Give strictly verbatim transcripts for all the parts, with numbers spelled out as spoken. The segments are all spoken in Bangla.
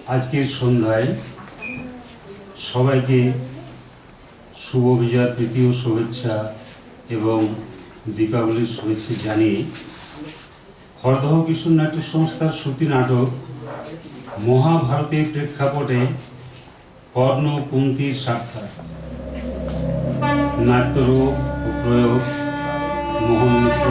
আজকের সন্ধ্যায় সবাইকে শুভ বিজয়া তৃতীয় শুভেচ্ছা এবং দীপাবলির শুভেচ্ছা জানিয়ে খড়দহ কিশোর নাট্য সংস্থার শ্রুতি নাটক মহাভারতের প্রেক্ষাপটে কর্ণ কুন্তির সাক্ষাৎ নাট্যরূপ ও প্রয়োগ মোহন মিত্র,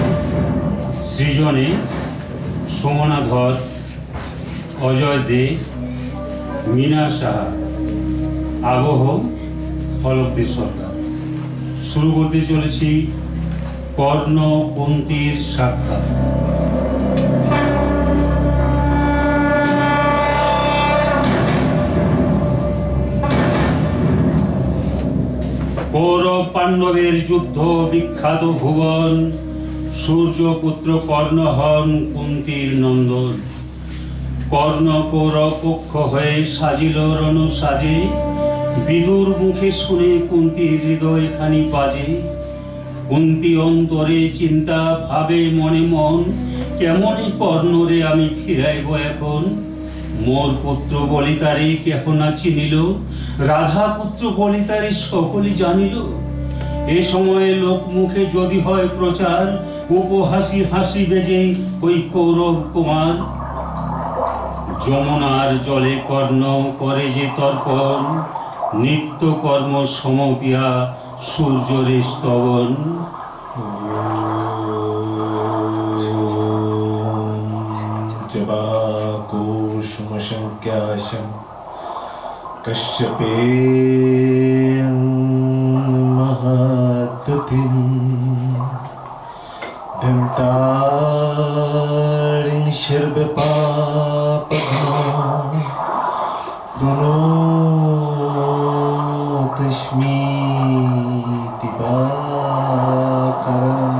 সৃজনে সোমনা ধর, অজয় দে, মীনা সাহা, আবহ অলোক দে সরকার। শুরু করতে চলেছি কর্ণ কুন্তির সাক্ষাৎ। কৌরব পাণ্ডবের যুদ্ধ বিখ্যাত ভুবন, সূর্যপুত্র কর্ণ হন কুন্তির নন্দন। কর্ণ কৌরব পক্ষ হয়ে সাজিল রণ সাজে, বিদুর মুখে শুনে কুন্তির হৃদয় খানি বাজে। কুন্তি অন্তরে চিন্তা ভাবে মনে মন, কেমনই কর্ণরে আমি ফিরাইব এখন। মোর পুত্র বলিতারে কেহ না চিনিল, রাধা পুত্র বলিতারে সকলই জানিল। এ সময়ে লোক মুখে যদি হয় প্রচার, উপহাসি হাসি বেজে ওই কৌরব কুমার। যমুনার জলে কর্ণ করে যে তর্পণ, নিত্য কর্ম সমপিয়া সূর্যরে স্তবন। জবাকুসুমশঙ্ক্যাশং কশ্যপেন মহাদ্যতিম দন্তারিং শর্বপাপঘ্নঃ প্রণতস্মিতি বাকরম।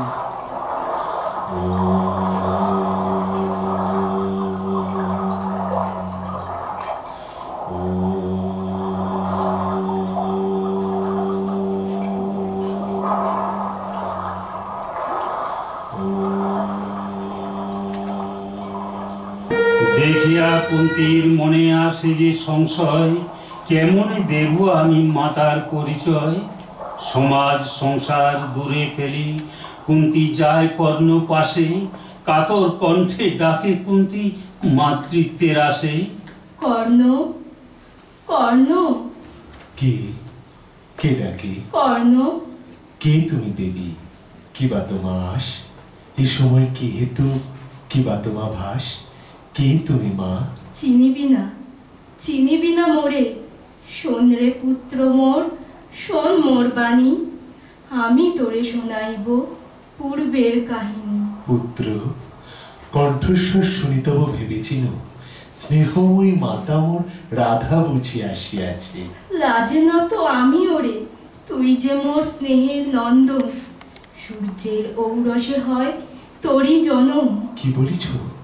দেখিয়া কুন্তির মনে আসে যে সংশয়, কেমনে দেব আমি মাতার পরিচয়। সমাজ সংসার দূরে ফেলি কুন্তি যায় কর্ণ পাশে, কাতর কণ্ঠে ডাকে কুন্তি মাতৃত্বের আসে। কর্ণ, কর্ণ। কে কে ডাকে? কর্ণ। কে তুমি দেবী? কি বা তোমা আস? এ সময় কি হেতু? কি বা তোমা ভাস? কে তুমি মা? চিনিবি না, চিনিবি না মোরে। শোন রে পুত্র মোর, শোন মোর বাণী, আমি তোরে শোনাইব পূর্বের কাহিনী। পুত্র, কণ্ঠস্বর শুনিতব ভেবেছিল, স্নেহময়ী মাতা মোর রাধা বুঝি আসিয়াছে। লাজে নত আমি ওরে, তুই যে মোর স্নেহের নন্দন। সূর্যের ঔরসে হয় তোরই জনম। কি বলিছ,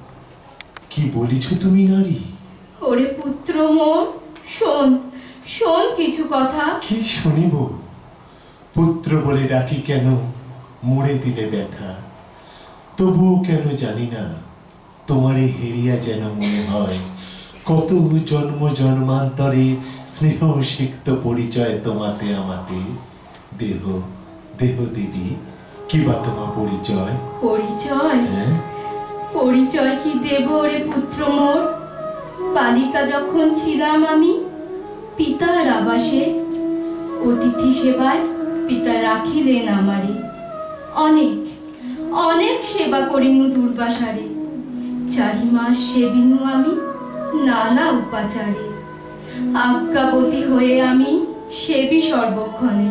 কি বলিছ তুমি নারী? ওরে পুত্র মোর, শোন, শোন কিছু কথা। কি শুনিব? পুত্র বলে ডাকি কেন মুড়ে দিলে ব্যথা। তবুও কেন জানি না তোমারে হেরিয়া যেন মনে হয় কত জন্ম জন্মান্তরে স্নেহ সিক্ত পরিচয় তোমাতে আমাতে। দেহ দেহ দেবী, কি বা তোমার পরিচয়? পরিচয়? হ্যাঁ, পরিচয় কি দেব রে পুত্র মোর? বালিকা যখন ছিলাম আমি পিতার আবাসে, অতিথি সেবায় পিতা রাখিলেন আমারে। অনেক অনেক সেবা করিনু দুর্বাসারে, চারি মাস সেবিনু আমি নানা উপাচারে। আজ্ঞাবতী হয়ে আমি সেবি সর্বক্ষণে।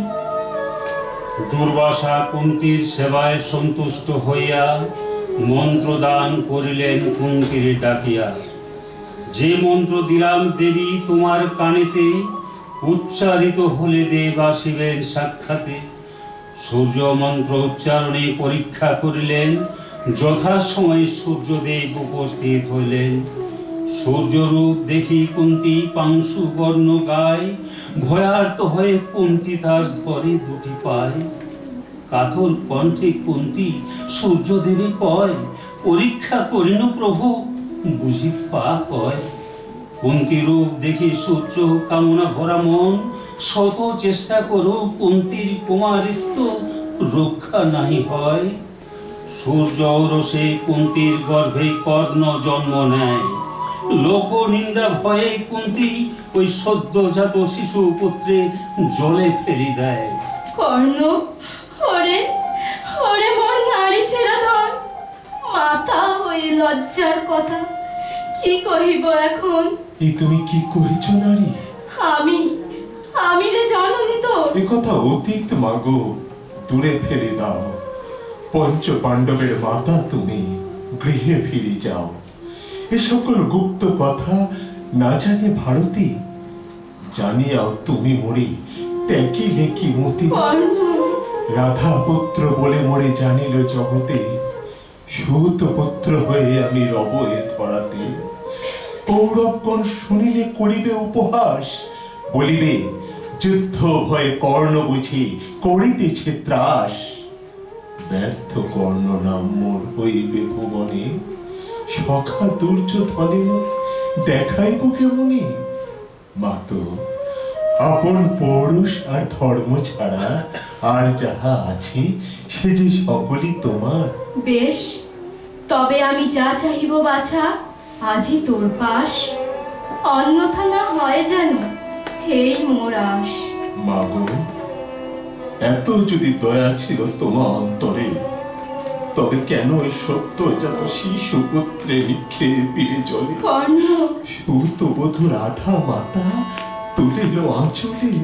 দুর্বাসা কুন্তির সেবায় সন্তুষ্ট হইয়া মন্ত্র দান করিলেন কুন্তির ডাকিয়া। যে মন্ত্র দিলাম দেবী তোমার কানেতে, উচ্চারিত হলে দেব আসিবেন সাক্ষাতে। সূর্য মন্ত্র উচ্চারণে পরীক্ষা করিলেন, যথাসময়ে সূর্যদেব উপস্থিত হইলেন। সূর্যরূপ দেখি কুন্তি পাংশু বর্ণ গায়, ভয়ার্ত হয়ে কুন্তি তার ধরে দুটি পায়। কাতর কণ্ঠে কুন্তি সূর্যদেবে কয়, পরীক্ষা করিনু প্রভু বুঝি পা কয়। কুন্তী রূপ দেখি সূর্য কামনা ভরা মন, শত চেষ্টা করো কুন্তীর কুমারিত্ব রক্ষা নাহি হয়। সূর্য রসে কুন্তীর গর্ভে কর্ণ জন্ম নেয়, লোক নিন্দা ভয়ে কুন্তী ওই সদ্যজাত শিশু পুত্রে জলে ফেরি দেয়। কর্ণ, ওরে ওরে মোর নারী ছেড়া ধন, মাথা হয়ে লজ্জার কথা কি কহিব এখন? এই তুমি কি করেছ নারী? আমি আমি রে জননী তো। এ কথা অতীত মাগো, দূরে ফেলে দাও। পঞ্চ পাণ্ডবের মাতা তুমি, গৃহে ফিরে যাও। এ সকল গুপ্ত কথা না জানে ভারতী, জানিয়াও তুমি মরি ত্যাগী লেকি মতি। রাধা পুত্র বলে মরে জানিল জগতে, সুত পুত্র হয়ে আমি রব এ ধরাতে। কৌরবগণ শুনিলে করিবে উপহাস, বলিবে যুদ্ধ ভয়ে কর্ণ বুঝি করিতেছে ত্রাস। ব্যর্থ কর্ণ নাম মোর হইবে ভুবনে, সখা দুর্যোধনে দেখাইব কেমনে। মাতো, আপন পৌরুষ আর ধর্ম ছাড়া আর যাহা আছে সে যে সকলই তোমার। বেশ, তবে আমি যা চাহিব বাছা আজই তোর পাশ, অন্যথা না হয় যেন হেই মোর আশ। মাগো, এত যদি দয়া ছিল তোমার অন্তরে, তবে কেন এই সত্যজাত শিশু পুত্রে লিখে ফিরে চলে? কর্ণ, সুতবধূ রাধা মাতা তুলিল আঁচলে।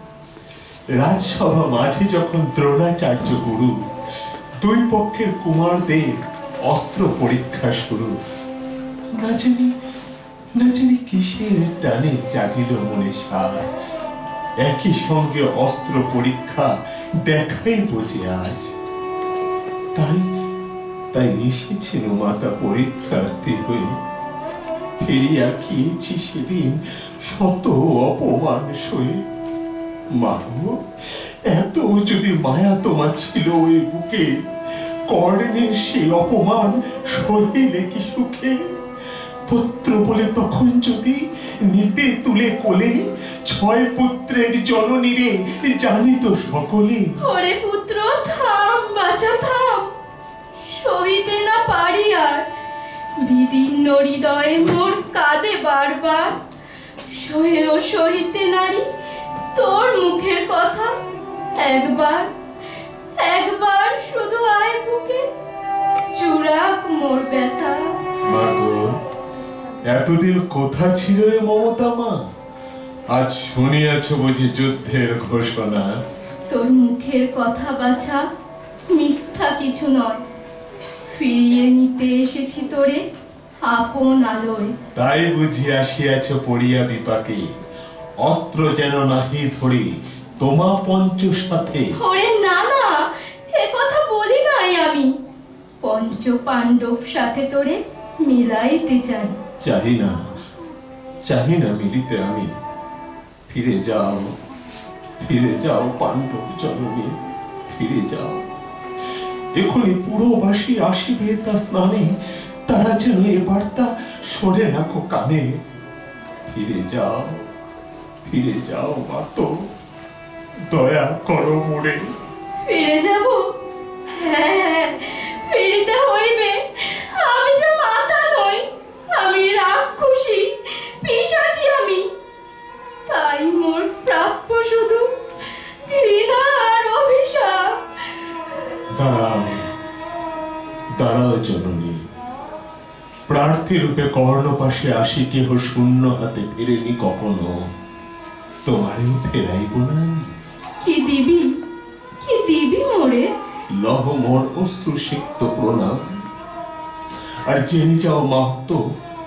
রাজসভা মাঝে যখন দ্রোণাচার্য গুরু, দুই পক্ষের কুমারদের অস্ত্র পরীক্ষা শুরু। না জানি না জানি কিসের টানে জাগিল মনে সার, একই সঙ্গে অস্ত্র পরীক্ষা দেখাই বোঝে আজ। তাই তাই এসেছিল মাতা পরীক্ষার্থী হয়ে, ফিরিয়া গিয়েছি সেদিন শত অপমান সয়ে। মাগো, এত যদি মায়া তোমার ছিল ওই বুকে, কর্ণের সেই অপমান সহিলে কি সুখে? পুত্র বলে তখন যদি নিতে তুলে কোলে, ছয় পুত্রের জননীরে জানিত সকলে। ওরে পুত্র থাম বাছা থাম, সহিতে না পারি আর, বিদীর্ণ হৃদয়ে মোর কাঁদে বারবার। সহেও সহিতে নারী তোর মুখের কথা, একবার একবার শুধু আয় বুকে, চূড়াক মোর ব্যথা। মাগো, এতদিন কোথা ছিল এ মমতা মা? আজ শুনিয়াছ বুঝি যুদ্ধের ঘোষণা? তোর মুখের কথা বাছা মিথ্যা কিছু নয়, ফিরিয়ে নিতে এসেছি তোরে আপন আলোয়। তাই বুঝি আসিয়াছ পড়িয়া বিপাকে, অস্ত্র যেন নাহি ধরে তোমা পঞ্চ সাথে। ওরে না না, এ কথা বলি নাই আমি, পঞ্চ পাণ্ডব সাথে তোরে মিলাইতে চাই। চাহি না চাহি না মিলিতে আমি, ফিরে যাও ফিরে যাও পাণ্ডব জননী, ফিরে যাও। এখনই পুরোবাসী আসিবে তা স্নানে, তারা যেন এ বার্তা শোনে না কো কানে। ফিরে যাও ফিরে যাও মাতো, দয়া করো মোরে। ফিরে যাব? হ্যাঁ, ফিরিতে হইবে। আমি যে মাতা নই, আমি রাক্ষসী পিশাচী আমি। তাই মোর প্রাপ্য শুধু ঘৃণা আর অভিশাপ। দাঁড়াও দাঁড়াও জননী, প্রার্থী রূপে কর্ণপাশে আসি কেহ শূন্য হাতে ফেরেনি কখনো, তোমারেও ফেরাইব না। কি দিবি কি দিবি মোরে? লহ মোর অশ্রু সিক্ত প্রণাম, আর জেনে যাও মাহাতো,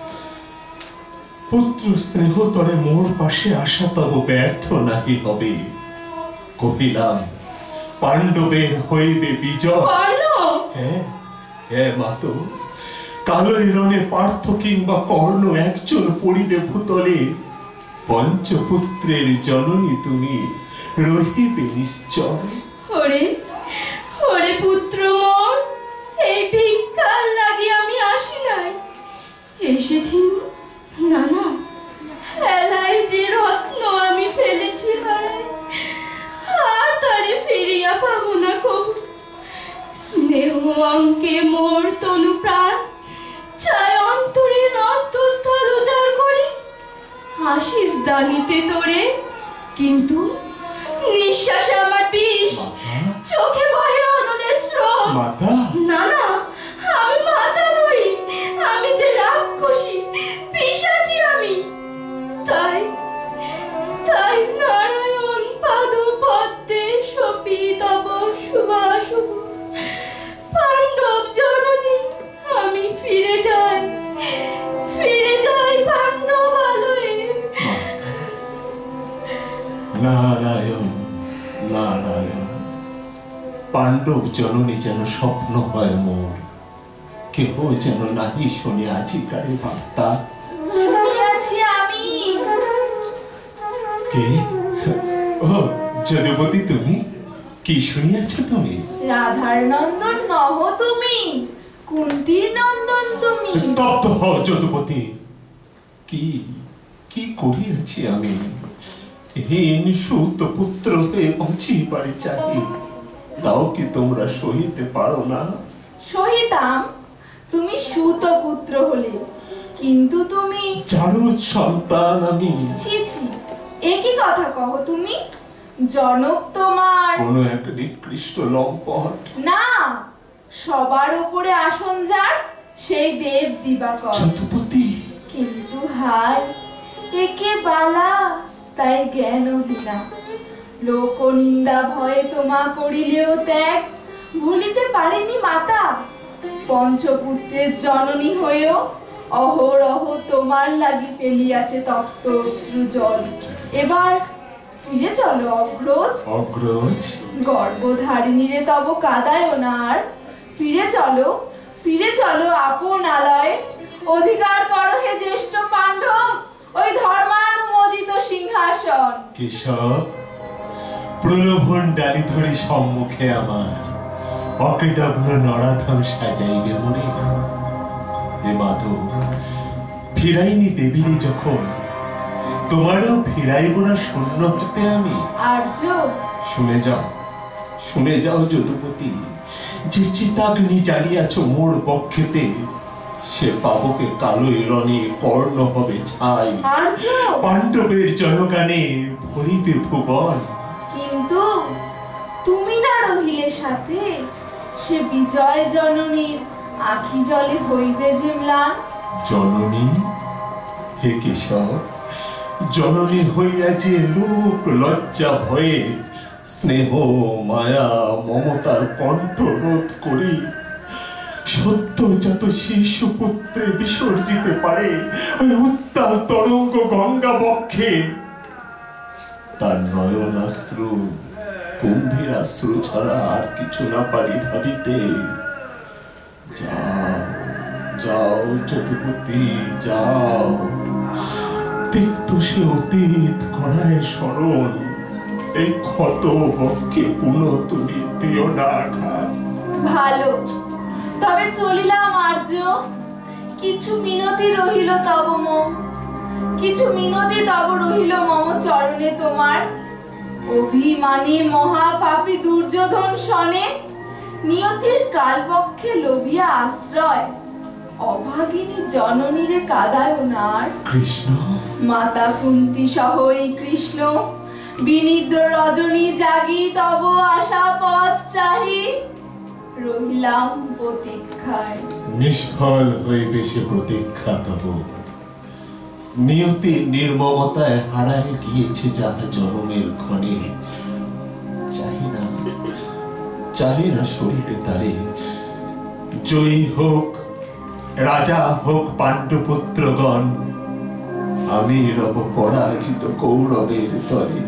পুত্র স্নেহ তরে মোর পাশে আসা তব ব্যর্থ নাহি হবে। কহিলাম পাণ্ডবের হইবে বিজয়। হ্যাঁ হ্যাঁ মাতো, কালোই রণে পার্থ কিংবা কর্ণ একজন পড়িবে ভূতলে। পঞ্চপুত্রের জননী তুমি রহিবে নিশ্চয়। ওরে ওরে পুত্র মোর, এই ভিক্ষার লাগি আমি আসি নাই, এসেছি না না টানিতে তোরে, কিন্তু নিঃশ্বাসে আমার বিষ, চোখে বহে অনলের স্রোত। মাতা না না, আমি মাতা নই, আমি যে রাক্ষসী, পিশাচী আমি। তাই তাই নারায়ণ পাদ পদ্মে সপি তব শুভাশুভ পাণ্ডব জননী, আমি ফিরে যাই, ফিরে যাই পাণ্ডবালয়ে। নারায়ণ নারায়ণ, পাণ্ডব জননী যেন স্বপ্ন হয় মোর, কেহ যেন নাহি শুনে আজিকারে বার্তা। শুনিয়াছি আমি। কে? ও যদুপতি, তুমি কি শুনিয়াছ? তুমি রাধার নন্দন নহ, তুমি কুন্তির নন্দন তুমি। স্তব্ধ হও যদুপতি। কি কি করিয়াছি আমি? হীন সুত পুত্র হয়ে বাঁচিবারে চাহি, তাও কি তোমরা সহিতে পারো না? সহিতাম, তুমি সুত পুত্র হলে, কিন্তু তুমি জারদ সন্তান আমি। ছি ছি, একই কথা কহ তুমি। জনক তোমার কোন এক নিকৃষ্ট লম্পট। না, সবার উপরে আসন যার, সেই দেব দিবাকর। যদুপতি, কিন্তু হায়, একে বালা, তাই জ্ঞানহীনা। লোক নিন্দা ভয়ে তোমা করিলেও ত্যাগ ভুলিতে পারেনি মাতা। পঞ্চপুত্রের জননী হয়েও অহরহ তোমার লাগি ফেলিয়াছে তপ্ত অশ্রু জল। এবার ফিরে চলো অগ্রজ। অগ্রজ গর্ভধারিণীরে তব কাদায় ওনার। ফিরে চলো, ফিরে চলো আপন আলয়। অধিকার করো হে জ্যেষ্ঠ পাণ্ডব ওই ধর্মানুমোদিত সিংহাসন। কেশব, প্রলোভন ডালি ধরে সম্মুখে আমার অকৃতজ্ঞ নরাধম সাজাইবে মনে। হে মাধব, ফিরাইনি দেবীরে যখন, তোমারও ফিরাইব না শূন্য হতে আমি। আর্য, শুনে যাও, শুনে যাও যদুপতি, যে চিতাগ্নি জ্বালিয়াছ মোর বক্ষেতে, সে পাবকে কালো এলনে কর্ণ হবে ছাই। আর্য, পাণ্ডবের জয়গানে ভরিবে ভুবন। কিন্তু তুমি না রহিলে সাথে, সে বিজয় জননীর আখি জলে হইবে যে ম্লান। জননী, হে কেশব, জননী হইয়া যে লোক লজ্জা ভয়ে স্নেহ মায়া মমতার কণ্ঠ রোধ করি সদ্যজাত শিশু পুত্রে বিসর্জিতে পারে ওই উত্তাল তরঙ্গ গঙ্গা বক্ষে, তার নয়নাশ্রু গম্ভীরাশ্রু ছাড়া আর কিছু না পারি ভাবিতে। যাও যাও যদুপতি, যাও, তিক্ত সে অতীত করায় স্মরণ। এই ক্ষত বক্ষে পুনঃ তুমি দিও না আঘাত। ভালো, তবে চলিলাম আর্য। কিছু মিনতি রহিল তব মম, কিছু মিনতি তব রহিল মম চরণে তোমার। অভিমানী মহাপাপী দুর্যোধন শনে নিয়তির কালবক্ষে লোভিয়া আশ্রয়। অভাগিনী জননীরে কাদায় ওনার। কৃষ্ণ, মাতা কুন্তি সহ এই কৃষ্ণ বিনিদ্র রজনী জাগি তব আশা পথ চাহি রহিলাম প্রতীক্ষায়। নিষ্ফল হইবে সে প্রতীক্ষা তব। নিয়তি নির্মমতায় হারায় গিয়েছে যাহা জনমের ক্ষণে। চাহি না, চাহি না সরিতে তারে। জয়ী হোক রাজা, হোক পাণ্ডুপুত্রগণ, আমি রব পরাজিত কৌরবের তরে।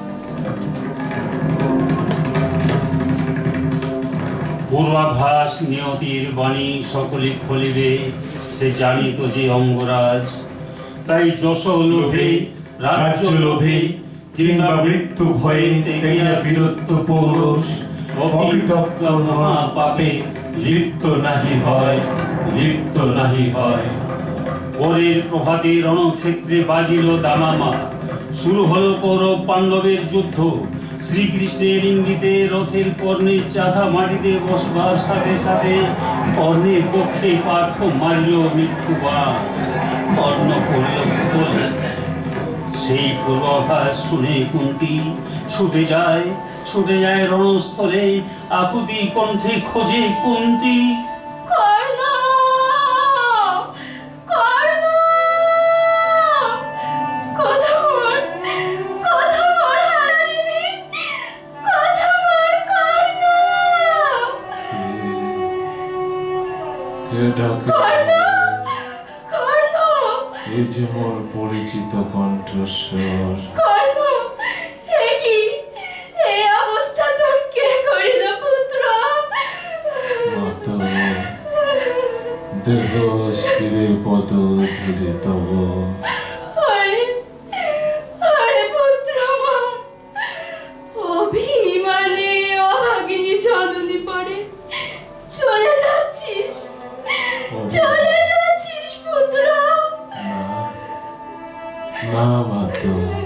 পূর্বাভাস নিয়তির বাণী সকলে ফলিবে, সে জানিত যে অঙ্গরাজ। তাই যশ লোভে, রাজ্য লোভে, কিংবা মৃত্যু ভয়ে তেগিয়া বীরত্ব পৌরুষ অকৃতজ্ঞ মহাপাপে লিপ্ত নাহি হয়, লিপ্ত নাহি হয়। পরের প্রভাতে রণক্ষেত্রে বাজিল দামামা। শুরু হলো কৌরব পাণ্ডবের যুদ্ধ। শ্রীকৃষ্ণের ইঙ্গিতে রথের কর্ণের চাকা মাটিতে বসবার সাথে সাথে কর্ণের পক্ষে পার্থ মারিল মৃত্যুবাণ। কর্ণ পড়ল পুতুল। সেই পূর্বাভাস শুনে কুন্তী ছুটে যায় ছুটে যায় রণস্থলে, আকুতি কণ্ঠে খোঁজে কুন্তী। কর্ণ, কর্ণ, কথা মোর, কথা মোর হারানিধি, কথা মোর কর্ণ। কে ডাকে? কর্ণ, কর্ণ, এ যে মোর পরিচিত কণ্ঠস্বর। কর্ণ, এ কি, এই অবস্থা তোর কে করিল পুত্র? মাতা, দেহ শিরে পদ ধরে তব। আরে, আরে পুত্র মোর, অভিমানে অভাগিনী জননী পড়ে চলে যাচ্ছিস, চলে যাচ্ছিস পুত্র। না, না মাতা,